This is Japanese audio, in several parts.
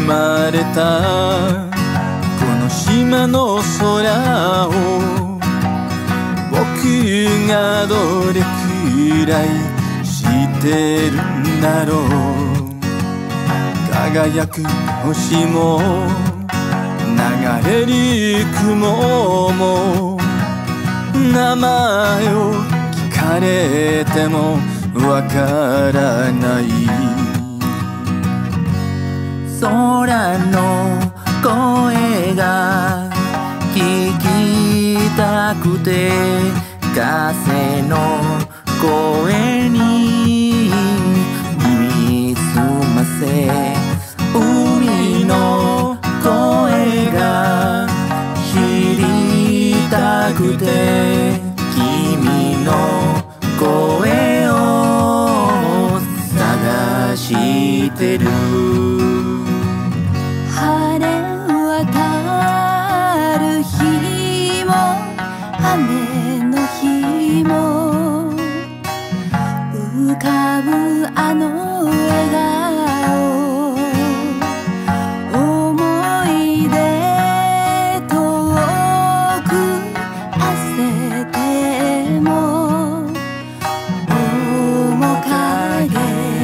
まれたこの島の空を僕がどれくらい知ってるんだろう。輝く星も流れる雲も名前を聞かれてもわからない。 空の声が聞きたくて風の声に耳すませ、海の声が知りたくて君の声を探してる。 晴れ渡る日も雨の日も浮かぶあの笑顔、思い出遠く焦っても面影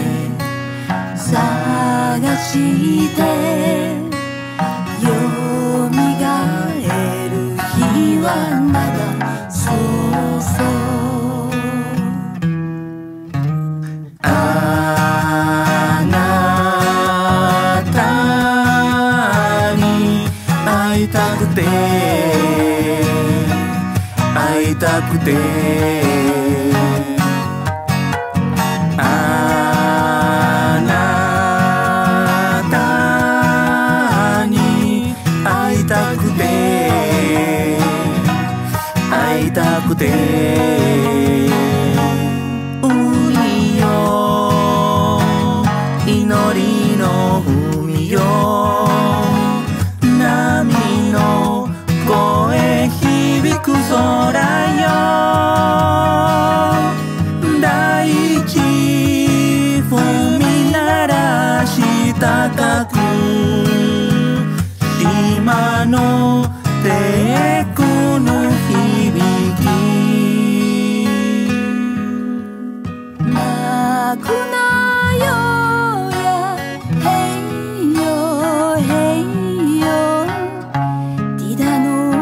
探してよみがえる日はまだそうそう。 あなたに会いたくて会いたくてあなたに会いたくて会いたくて海よ祈りの海よ波の声響く空よ大地踏み鳴らした高く島の抵抗の響き泣くなよやへいよへいよディダの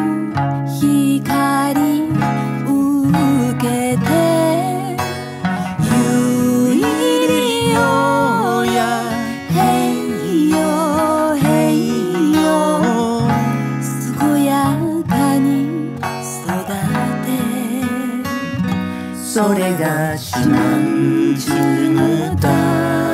光受けてゆいりよやへいよへいよ健やかに育てそれが四万十の歌